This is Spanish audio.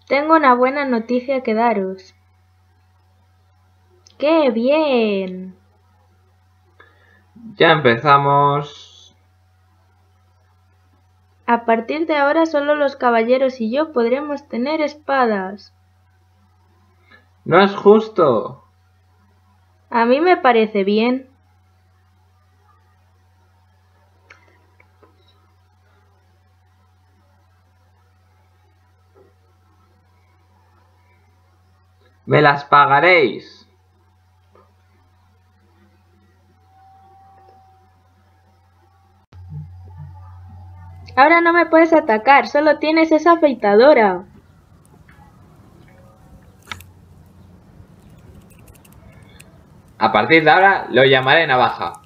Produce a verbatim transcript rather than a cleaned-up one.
Tengo una buena noticia que daros. ¡Qué bien! Ya empezamos. A partir de ahora solo los caballeros y yo podremos tener espadas. ¡No es justo! A mí me parece bien. ¡Me las pagaréis! Ahora no me puedes atacar, solo tienes esa afeitadora. A partir de ahora lo llamaré navaja.